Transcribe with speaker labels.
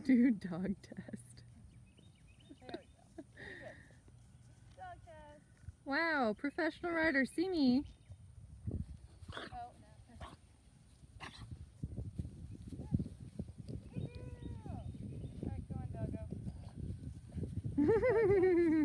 Speaker 1: Do dog test.
Speaker 2: There we go. Good. Dog test.
Speaker 1: Wow, professional rider, see me.
Speaker 2: Oh, no. Good girl. All right, go on, doggo.